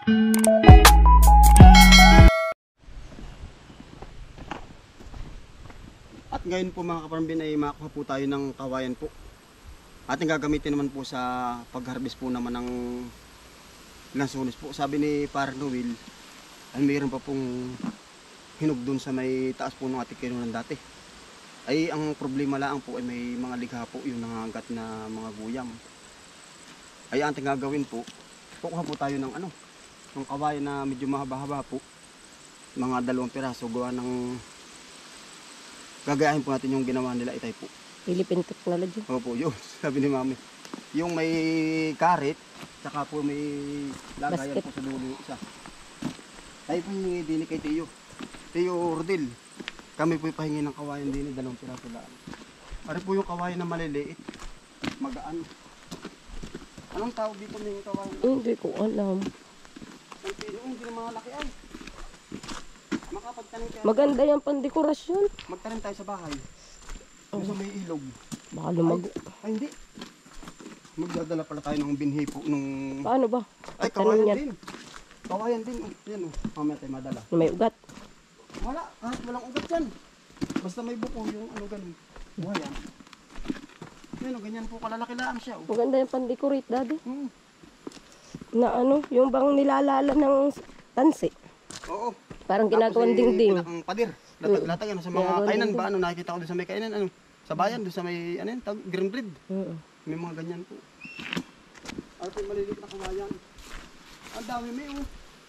At ngayon po mga kaparambin ay makakuha po tayo ng kawayan po. Ating gagamitin naman po sa pag-harvest po naman ng lansones po. Sabi ni Parang Noel ay mayroon pa pong hinog dun sa may taas po ng ating kinunan dati. Ay ang problema lang po ay may mga ligha po yung nangangagat na mga guyam. Ay ating gagawin po, kukuha po tayo ng ng kawayan na medyo mahaba-haba po. Mga 2 piraso gawa ng gagayahin po natin yung ginawa nila Itay po. Philippine technology. Opo, yun. Sabi ni Mami. Yung may karet, saka po may lagayan basket po sa dulo isa. Tayo po yung dini kay Tiyo. Tiyo Rodil. Kami po pahingi ng kawayan din, 2 piraso lang. Ari po yung kawayan na maliliit. Magaan. Anong tawag dito ng kawayan? Hindi ko alam. Ang pino, hindi na mga laki ay. Makapagtanim kaya. Maganda yung pandekorasyon. Magtanim tayo sa bahay. Gusto may ilog. Baka lumago. Ay hindi. Magdadala pala tayo ng binhi po nung... Paano ba? Ay, kawayan din. Kawayan din. Yan o. Mamaya tayo madala. May ugat. Wala. Kahit walang ugat yan. Basta may buko yung ganun. Kawayan. Yan o. Ganyan po kalalaki-laan siya o. Maganda yung pandekorate, daddy. Hmm. Na yung bang nilalala ng tansi. Oo. Parang ginagawang dingding. Ang padir. Latag-latag sa mga Ginagawang kainan dingding. ba? Nakikita ko din sa may kainan. Sa bayan. Doon sa may green bread. May mga ganyan po. Ano po yung maliliit na kawayan. Ang dami may o.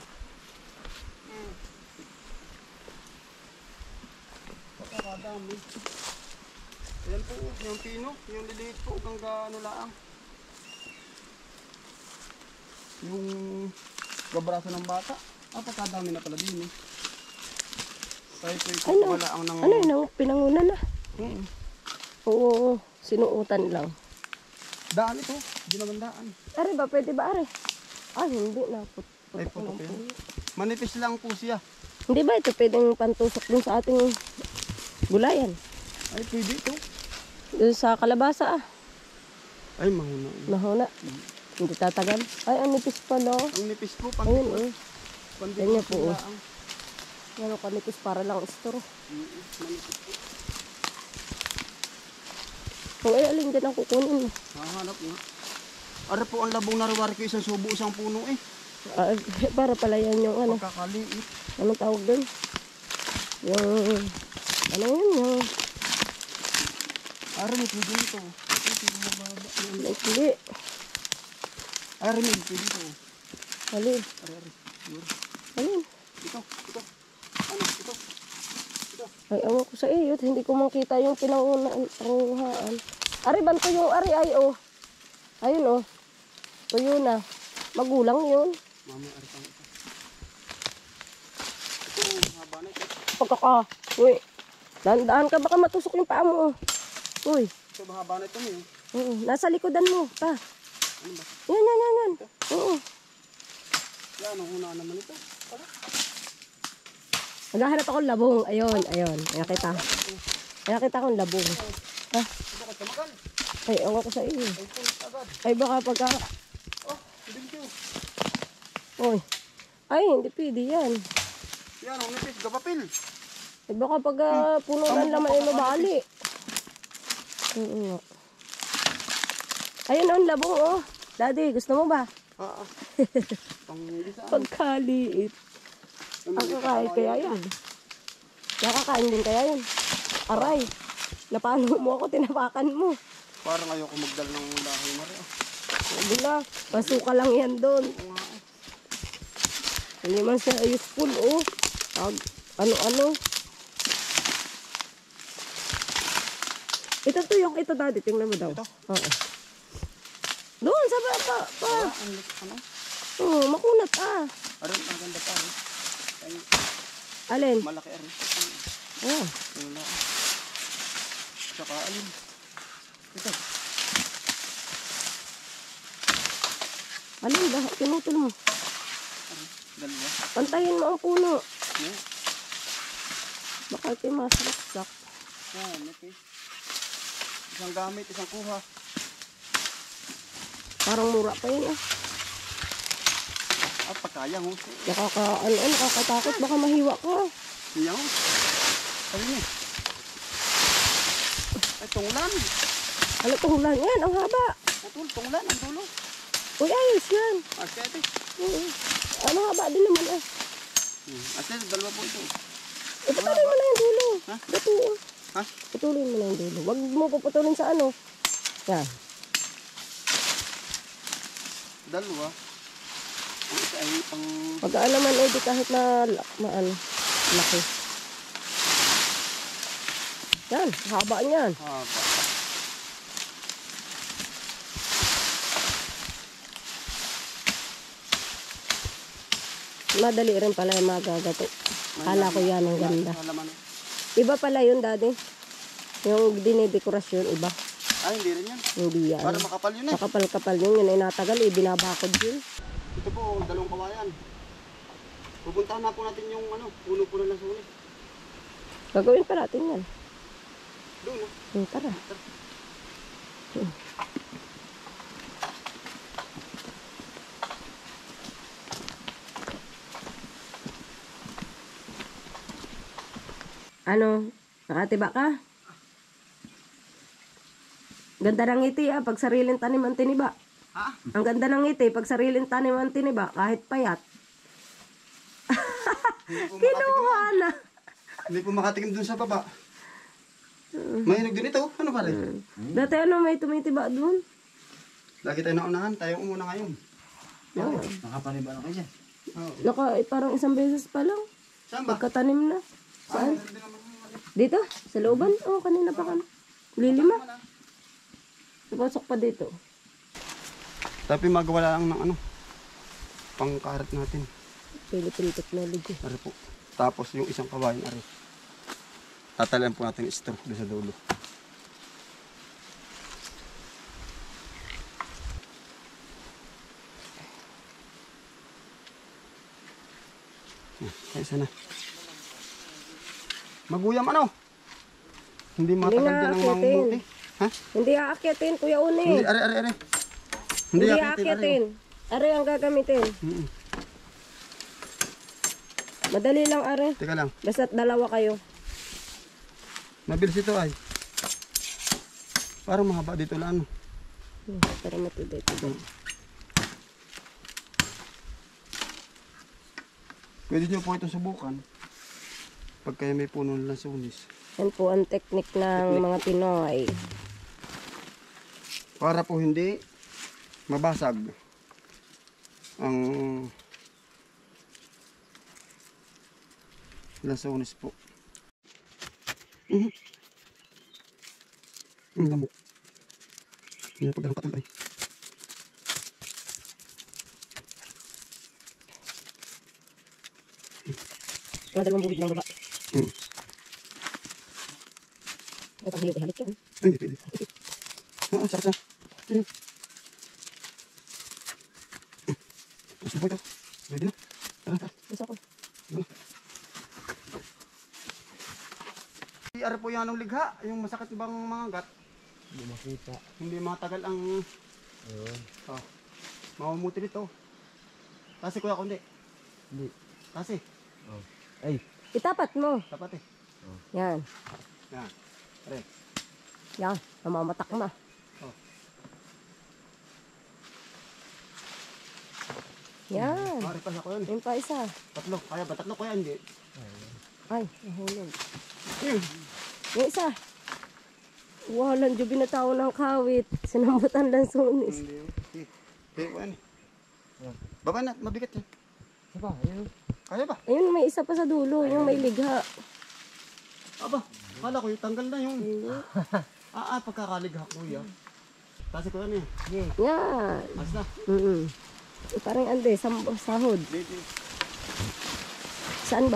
Pagkakadami. Ayan po, yung pino, yung liliit po, hanggang laang. Yung gabraso ng bata, pagkakadami na pala din eh. Tayo po yung wala ang nang... Ano yun, pinangunan na. Oo, sinuutan lang. Daan ito, hindi naman daan. Are ba, pwede ba are? Hindi na. Ay po po yan. Manipis lang po siya. Hindi ba ito pwedeng pantusok dun sa ating gulayan? Ay pwede ito. Dun sa kalabasa Ay mahuna. Mahuna. Hindi tatagal. Ay, ang nipis pala. Ang nipis po, pang Ayun Ganyan po. laang. Meron ka nipis para lang istro. Manipis po. Kung alin dyan ang kukunin. Hahanap nga. Ara po ang labong nariwari ko, isang subo, isang puno eh. Para pala yan yung Pagkakaliit. anong tawag dun? Yung, yung, Ara may pwede nito. hindi. Ara may pwede nito. Alin? Ara. Alin? Ito. Ano? Ito. Ay, awan ko sa iyo. Hindi ko makita yung pinanguhaan. Ari, banto yung ari. Ay, ayun, tuyo na. Magulang yun. Mami, ari pang ito. Ito, haba na ito. Uy, dahan ka. Baka matusok yung paa mo. Uy. Ito, mahaba na ito niyo. Nasa likodan mo. Pa. Ano ba? Yan. Oo. Yan, ang una naman ito. Para. Naghahanap akong labong. Ayun. Nakita akong labong. Bakit kamagal? Ay, awan ko sa iyo. Ay, pulit agad. Ay, baka pagka... Thank you. Uy. Ay, hindi pwede yan. Yan, ang nipis, gabapil. Ay, baka pagka puno ng laman ay mabali. Ayun, ang labong, Daddy, gusto mo ba? Pang-ilisaan. Pagkaliit. Ang kakain kaya yan. Nakakain din kaya yan. Aray. Napalo mo ako, tinapakan mo. Parang ayoko magdala ng lahi na rin. Sabi na, masuka lang yan doon. Hindi man siya useful, Ano. Ito tuyok, ito Daddy, tingnan mo daw. Ito? Oo. Doon, sa baba, pa. Ano? Makunat, Aron, ang ganda pa. Alin? Malaki aron. Wala. Saka alin. Ito. Alin ba? Pinutol mo. Dalawa. Pantayin mo ang puno. Yeah. Baka ito masaksak. Yan, nipis. Isang gamit, isang kuha. Parang mura pa yun, At pagkaya ho. Nakakatakot, baka mahiwa ka. Siya ho. Sabi niya. Ay, tunglan. Ano tuhulan yan? Ang haba. Putol, tunglan, ang dulo. Uy, ayos yan. Asyete. Oo. Ano haba din naman ah. Asyete, dalawa po ito. Iputulin mo na yung dulo. Ha? Putulin. Ha? Putulin mo na yung dulo. Huwag mo puputulin sa ano. Yan. Dalawa. Ang isa ay pang... Pagkaan naman eh, di kahit na laki. Yan, haba niyan. Haba. Madali rin pala yung magagato. Kala ko yan ang ganda. Halaman. Iba pala yun, daddy. Yung dinidekorasyon, iba. Ay, hindi rin yan. Hindi yan. Para makapal yun eh. Makapal-kapal yun. Yun ay natagal eh. Binabakod yun. Ito po, dalawang kawayan. Pupuntahan na po natin yung puno po ng lansunis. Gagawin pa natin yan. Doon, no? Tara. Ano? Nakatiba ka? Ganda ng ngiti ah, pag sariling tanim ang tiniba. Ha? Ang ganda ng ngiti, pag sariling tanim ang tiniba, kahit payat. Kinuha na. Hindi po makatikim dun sa baba. Mahinog din ito. Ano pa rin? Dati ano may tumitiba doon? Lagi tayo naunahan. Tayo umuna ngayon. Nakapaniba na kayo dyan. Oo. Parang isang beses pa lang. Saan ba? Pagkatanim na. Saan? Hindi naman yung Dito? Sa looban? Oo, kanina pa kami. Lilima. Napasok pa dito. Tapi magwala lang ng pangkarat natin. Philippine technology. Ari po. Tapos yung isang kawain, ari. Tatalian po natin yung straw doon sa dulo. Ay, sana. Maguyam Hindi matagal nga, din ang akitin. mangbuti. Ha? Hindi aakyatin, Kuya Une. Hindi, ari. Hindi akitin, aakyatin. Are ang gagamitin. Mm-mm. Madali lang, are. Teka lang. Basta't dalawa kayo. Mabilis ito ay. Parang mahaba dito lang. Para matiday-tiday. Pwede nyo po ito subukan. Pag kayo may puno ng lansunis. Yan po ang teknik ng mga Pinoy. Para po hindi mabasag ang lansunis po. Ang lamok. Hindi na pagdalang katulay. Mga dalawang bubig lang baba. Hmm. Ito ang hilig yan. Ay, hindi pwede. Sakit na. Gusto po ito. Pwede na. Tara. Gusto ko. Ari po yan ang ligha. Yung masakit bang mga gat. Hindi makita. Hindi matagal ang Ayun. mamumuti nito. Kasi kuya kundi. Hindi. Kasi. Oh. Ay. Itapat mo. Tapat eh. Yan. Yan. Pare. Yan. Namamatak na. Oh. Yan. Ari pa ako yun. Yung pa isa. Tatlo. Kaya ba? Tatlo kaya hindi. Ay, nahulog. Yung isa. Walang jo binataw ng kawit. Sinambutan lang sunis. Hindi. Hindi ko yan. Baba na. Mabigat yan. Saba, ayun. Kaya ba? Ayun, may isa pa sa dulo. Yung may ligha. Aba. Kala ko yung tanggal na yung. Pagkakaligha kuya. Kasi ko yan eh. Yan. Mas na. Parang ande, sahod. Dito. Saan ba?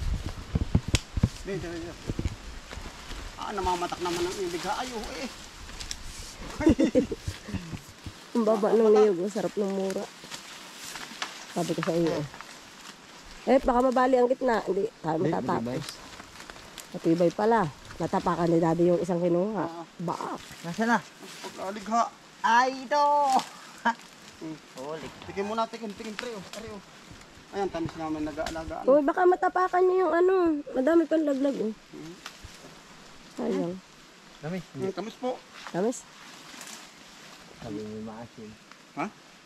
Dito. Namamatak naman ang iligha. Ayaw eh. Ang baba ng niyog. Sarap ng mura. Sabi ko sa iyo. Baka mabali ang gitna. Hindi, tayo matatapos. Matibay pala. Natapakan ni daddy yung isang kinuha. Baak. Nasaan na? Pagkaligha. Ay, ito! Huli. Tikim muna, tikim pre. Ari oh. Ayan, tamis namin nag-aalagaan. Uy, baka matapakan niyo yung ano. Madami pang laglag oh. Sayang. Dami. Tamis po. Tamis. Sabi mo maasin. Ha?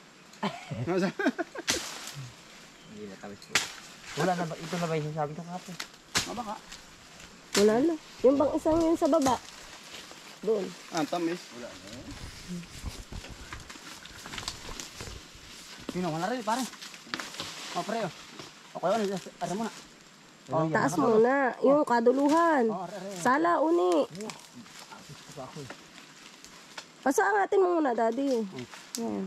Hindi na tamis po. Wala na ba? Ito na ba yung sinasabi ko kapon? Mabaka. Wala na. Yung bang isang yun sa baba. Doon. Tamis. Wala na. Pinuha na rin, pare. Pre, oh. Okay, ano, ara mo na. Taas muna. Yung kaduluhan. Are. Sala, uni. Pasaangatin mo muna, daddy. Yan.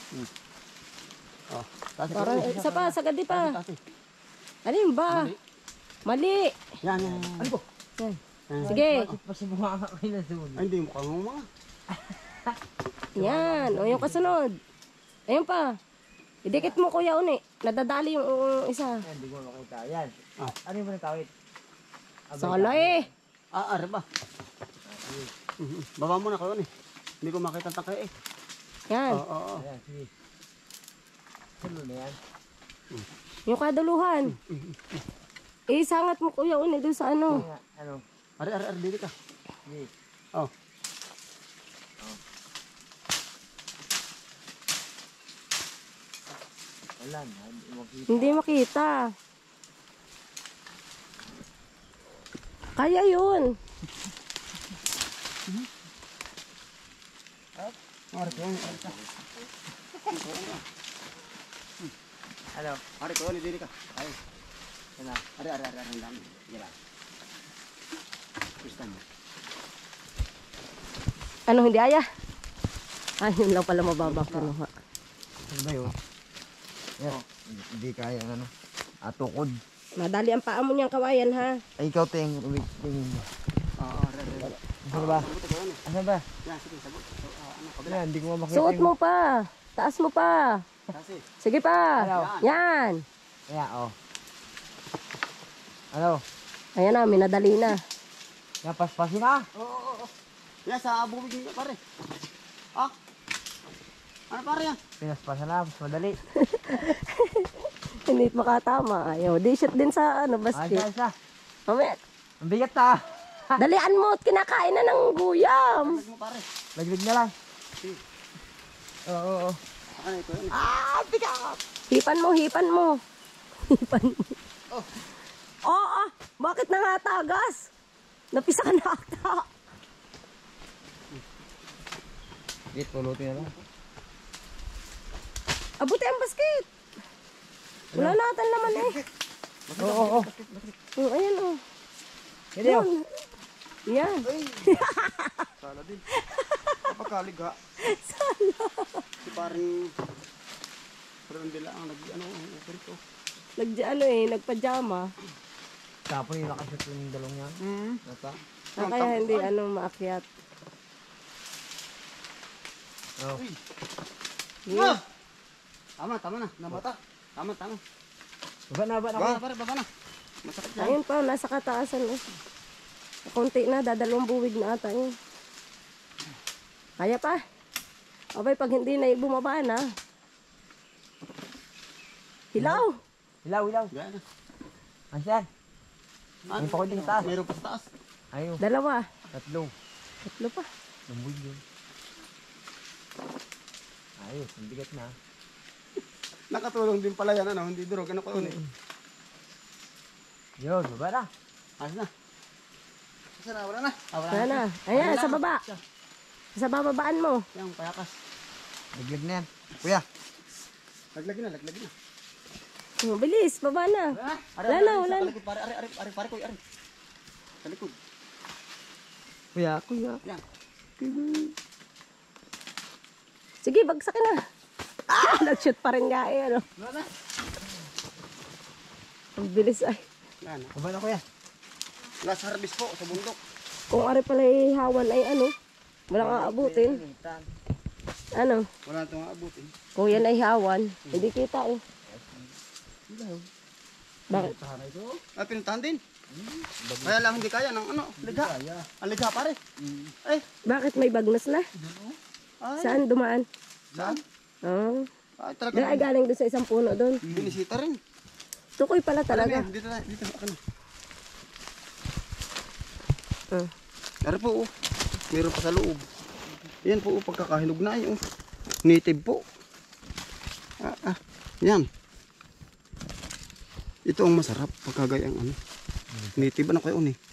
Parang, isa pa, sagadi pa. Alin ba? Mali. Yan. Ano po? Yan. Sige. Pasubunga ka kayo na doon. Ay, hindi mo kang mga. Yan. O, yung kasunod. Ayun pa. Idikit mo, kuya, uni. Nadadali yung isa. Yan, hindi ko makita. Yan. Ano yung manatawid? Sala eh. Are ba? Baba mo na kayo, eh. Hindi ko makita ang takay, eh. Yan. Oo. Ayan, sige. Salo na yan. Yung kaduluhan. Isangat mo, kuya, uni, doon sa ano. Ano? Are, dili ka. Sige. Oh. Wala na. Hindi mo makita. Hindi makita. Kaya yun. Are ko, Ano? Are ko, dili ka. Ay. Ano? Are, ang dami. Yan. Gusto mo. Ano, hindi aya? Ay, yun lang pala mababa kinuha. Ano ba yun? Yan. Hindi kaya ano. Tukod. Madali ang paa mo niyang kawayan, ha? Ay, ikaw ting. Tingin mo. Are. Ano ba? Sabuti ko, eh. Ano ba? Yan, sige, sabot. So, ano, kabila. Wala, hindi ko makita. Suot mo pa. Taas mo pa. Kasi, Sige pa. Ano? Yan. Kaya, oh. Ano? Ayan na, minadali na. Napaspasin na. oo. Yan, sa bubig niya, pare. Ah? Ano, pare, yan? Pinaspasan na. Mas madali. Hindi makatama. Ayaw, di shoot din sa ano, Ay, basket. isa. Mamaya, Ang bigat ta. dalian mo at kinakain na ng guyam. Lag mo, pare. Laglig na lang. Sige. Oo. Ano, ito, yan. Bigat! Hipan mo, hipan mo. Hipan mo. Oh. Oo, bakit nangatagas? Napisa ka na ata. Wait, pulutin na lang. Abuti ang basket. Wala natin laman eh. Oo. Ayan oh. Hindi oh. Yun. Yan. Sala din. Kapakalig, ha? Sala. Si parang... Parang dila ang operito. Nagpajama. Tapos yung nakashoot yung dalong yan. Nata. Kaya hindi maakyat. Oh. Ah! Tama na. Namata. Tama. Baba na. Baba na. Masakit yan. Ayun pa, nasa kataasan eh. Kunti na, dadalawang buwig na ata yun. Kaya pa. Abay, pag hindi na bumaba na. Hilaw. Ilaw. Yan na. Asyan. May pakot din sa taas. Mayroon pa sa taas. Ayaw. Dalawa. Tatlo. Tatlo pa. Lambuy yun. Ayos. Ang bigat na. Nakatulong din pala yan, ano? Hindi durog. Ano pa yun, eh? Yun. Baba na. Ayos na. Saan na? Wala na. Wala na. Ayan, sa baba. Sa bababaan mo. Yan, payakas. Laglag na yan. Kuya. Laglag na. Bilis, baba na. Wala na. Pare, pare ko, ari. Sa likod. Kuya. Yan. Sige, bagsakin na. Nag-shoot pa rin nga eh, ano. Wala na. Ang bilis ay. Yan. Baba na kuya. Last harvest po sa bundok. Kung ari pala ihawan ay ano, walang aabutin. Ano, Wala na itong aabutin. kung yan ay hawan, hindi kita eh. Bakit? Ay, pinuntahan din. Kaya lang hindi kaya ng ano, ligha. Ang ligha, pare. Ay, Bakit may bagnas na? ay. Saan dumaan? Saan? Oh. Ay, Doon ay talaga. galing doon sa isang puno doon. Binisita rin. Tukoy pala talaga. Ano, dito na, akin na. Hmm. Tara po, oh. Meron pa sa loob. Yan po, oh, pagkakahinog na ay, oh. Native po. Yan. Ito ang masarap pagkagayang ano. Native ano kayo ni?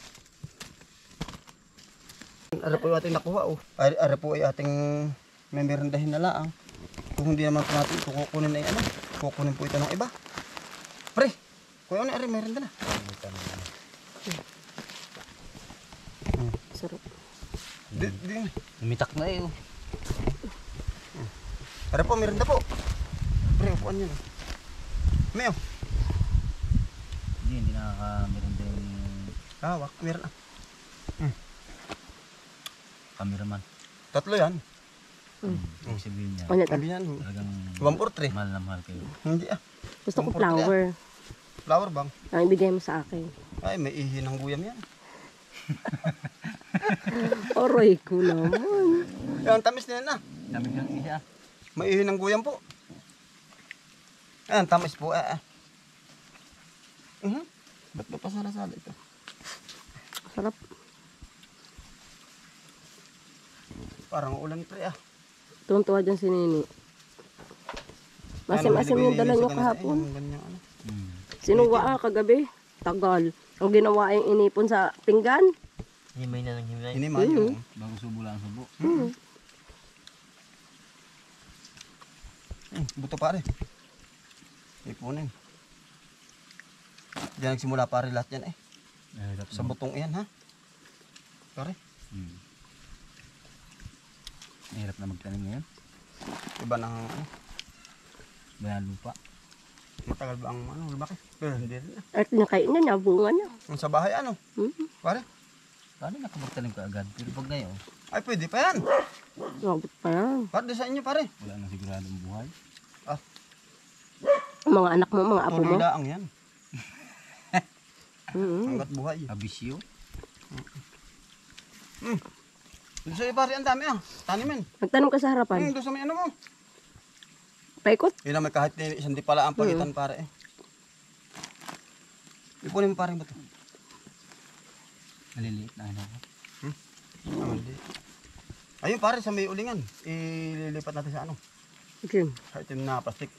Ara po yung ating nakuha, oh. Ara po ay ating may merendahin na laang. Kung hindi naman po natin ito kukunin ay ano, kukunin po ito ng iba. Pre, kuya ano, ara merenda na. Sarap. Umitak na eh. Oh. Ara po, merenda po. Pre, upuan nyo na. Mayo. Hindi nakaka-merenda yung Hawak, meron ah. cameraman. Tatlo yan. Ibig sabihin niya, Ano ito? Sabi yan. talagang 1 for 3. mahal na mahal kayo. Hindi ah. Gusto ko Ang flower. Flower bang? Ang ibigay mo sa akin. Ay, may ihi ng guyam yan. Oroy ko naman. Yan, tamis na yan ah. Dami kang isa. May ihi ng guyam po. Yan, tamis po Ba't ba pasala-sala ito? Sarap. Parang ulan pre ah. Tuwan-tuwa dyan si Nini. Masim-asim yung dala niyo kahapon. Ano. Sinuwa kagabi. Tagal. Ang ginawa yung inipon sa pinggan. Himay na ng himay. Hinimay yung Bago subo lang subo. buto pare. Ipunin. Diyan nagsimula pare lahat yan eh. Sa butong iyan ha. Pare. Mahirap na magtanim ngayon. Iba ng ano. Bayan lupa. Matagal ba ang ano, lumaki? Pero hindi rin ah. At nakain na, bunga na. Yung sa bahay ano? Pare. Paano nakapagtanim ka agad? Pero pag ngayon, Ay pwede pa yan. Mabot pa yan. Pare di sa inyo pare. wala nang siguradong buhay. Mga anak mo, mga apo mo. Tuloy laang yan. Mm. Hanggat buhay. Abisyo. Doon sa iyo pare, ang dami ah. Tanimin. Magtanong ka sa harapan. Doon sa may ano mo. Paikot. Yun na may kahit isang di pala ang pagitan pare eh. Ipunin mo pare ba ito? Maliliit na ano. Hindi. Ayun pare sa may ulingan. Ililipat natin sa ano. Okay. Sa itim na plastic.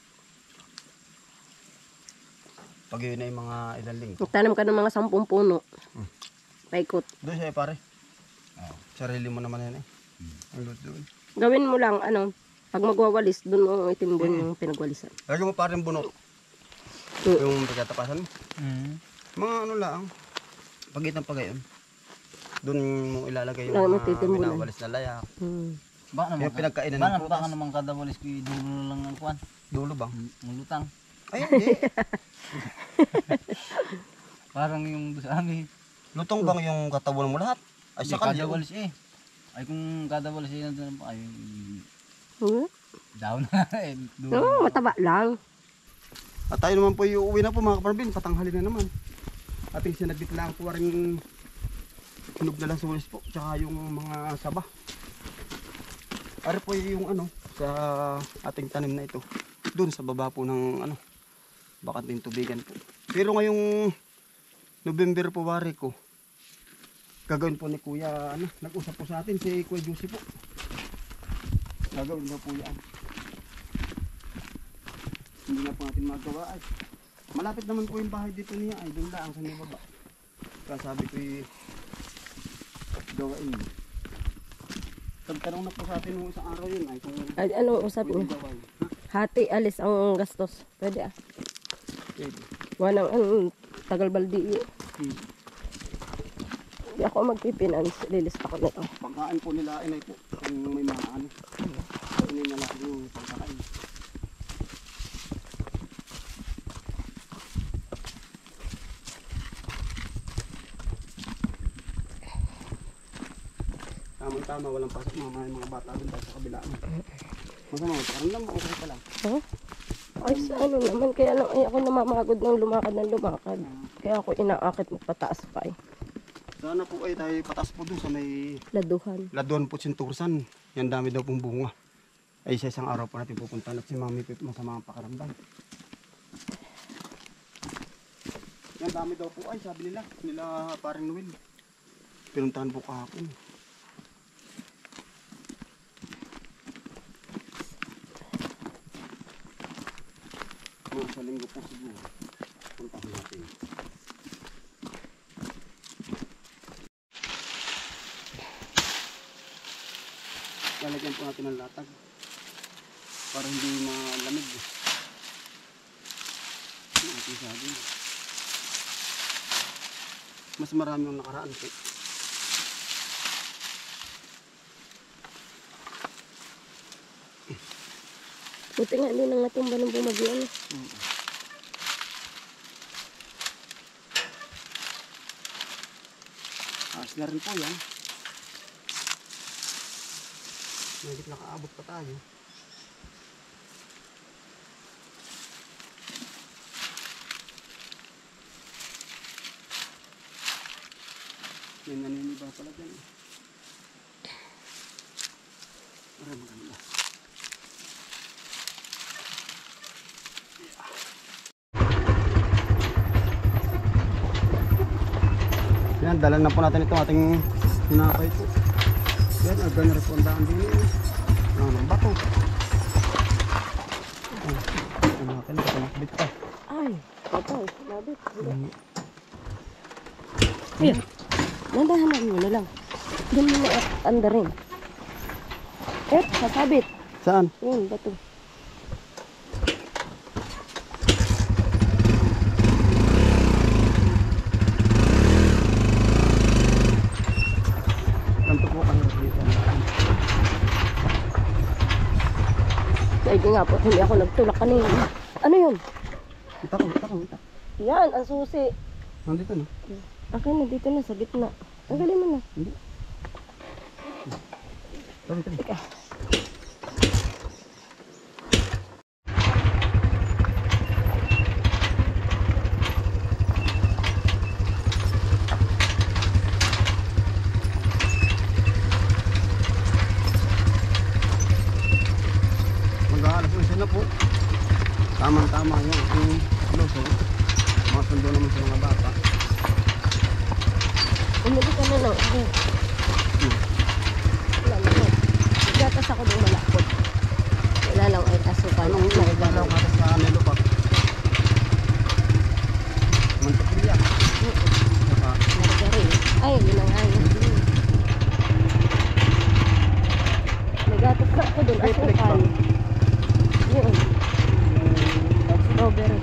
Pag yun na yung mga ilang linggo. Magtanong ka ng mga 10 puno. Paikot. Doon siya pare. Sarili mo naman yan eh. Ang loot doon. Gawin mo lang, pag magwawalis, doon mo itimbon yung pinagwalisan. Lagyan mo pare yung bunot. Yung pagkatapasan mo. Mga ano lang. Pagitan pa gayon. Doon mo ilalagay yung Lang mga magtitimbulan. binawalis na layak. Baka naman, Yung pinagkainan ng baka prutas. naman kada walis ko dulo na lang ang kuwan. Dulo bang? Ang lutang. Ay hindi. Parang yung sa amin. Lutong bang yung katawan mo lahat? Ay Ay, sa kada kalyo. walis eh. Ay kung kada walis eh nandun pa ay Hmm? down na eh. Dulo. No, mataba lang. At tayo naman po uuwi na po mga kaparbin. Patanghali na naman. Ating sinagit lang po rin tunog na lang sulis po. Tsaka yung mga saba. Ari po yung ano sa ating tanim na ito. Doon sa baba po ng ano. Bakat din tubigan po. Pero ngayong November po wari ko. Gagawin po ni Kuya ano. Nag-usap po sa atin si Kuya Juicy po. Gagawin daw po yan. Hindi na po natin magawa ay. Malapit naman po yung bahay dito niya ay doon lang sa may baba. Kaya sabi ko gawain. Tagtanong na po sa atin nung isang araw yun ay kung Ay, ano usap pwede niyo? gawain. Ha? Hati, alis ang gastos. Pwede ah. Pwede. Walang tagal baldi. Hmm. Hindi ako magpipinance. Lilista ko na ito. Pagkain po nila ay po kung may mga ano. Kainin na lang yung pagkakain. Tama-tama, walang pasok mga bata doon dahil sa kabilaan. Masama, pakaramdam mo, okay pa lang. Huh? Ay, sa ano naman. Kaya lang ay ako namamagod ng lumakad. Kaya ako inaakit magpataas pa eh. Sana po ay tayo patas po doon sa may Laduhan. Laduan po Sintursan. Yan dami daw pong bunga. Ay sa isang araw po natin pupuntahan at si Mami Pip masama ang pakaramdam. Yan dami daw po ay sabi nila parang Noel. Pinuntahan po kahapon. Mga sa linggo po siguro. Puntahan natin. Lalagyan po natin ng latag para hindi malamig. Ang ating saging. Mas marami yung nakaraan po. Buti nga hindi nang natumba ng bumagyo. Ano? Ayos na rin po yan. Medyo nakaabot pa tayo. May naniniba pala dyan. Aray, maganda. Yan, dala na po natin itong ating hinakay po. Yan, agad na respondaan din yun. Ang bato. Ang akin, nakamakbit pa. Ay, patay. Labit. Ayan. Nandahanan mo na lang. Doon mo na anda rin. Sasabit. Saan? Yun, bato. Ganito po kami dito. Sabi nga po, hindi ako nagtulak kanina. Ano yun? Kita ko. Yan, ang susi. Nandito na. Akin na, dito na, sa gitna. Tanggalin mo na. Hindi. Tabi. Teka. Mag-aalas na po. Tama-tama yung ating lusong. Mga sundo naman sa mga bata. Umili ka na lang. Okay. Wala na po. Gatas ako doon malakot. Wala lang ay asukan. Anong nagdalaw ka sa Nelopak? Mantikilya. Saka Margarin. Ay, yun ang ayos. May gatas na ako doon. Electric Asukan. ba? Yun. Strawberry.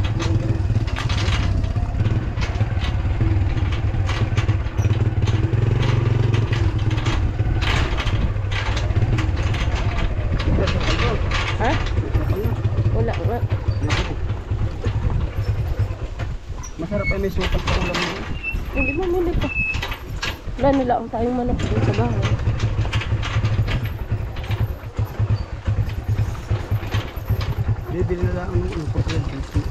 Ha? Wala nga. Masarap ay may sutas pa ulam mo. Hindi mo muli pa. Wala nila ang tayong manok dito sa bahay. Bibili na lang ang chocolate dito.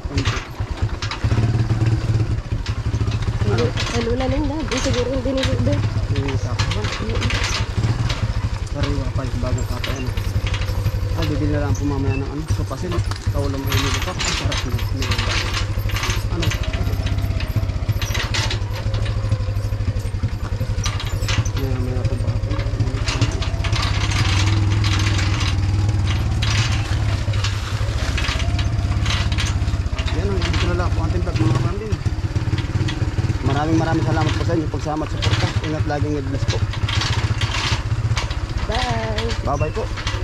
Ay, lula lang na. Di siguro hindi nilube. Yung sako ba? Sariwa pa yung bagong kapay ano. Ay, bibili na lang po mamaya ng ano. Supasin. Kaulam ay Nelopak. Ang sarap na. Nelopak. Ano? Maya po ba ako? Yan ang dito na lang po ating vlog mga kapambin. Maraming salamat po sa inyo pagsama at suporta. Ingat laging God bless po. Bye! Bye bye po.